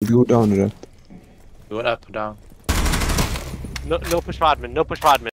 Go down, Rat. Go up, down. No push Rodman. No push Rodman.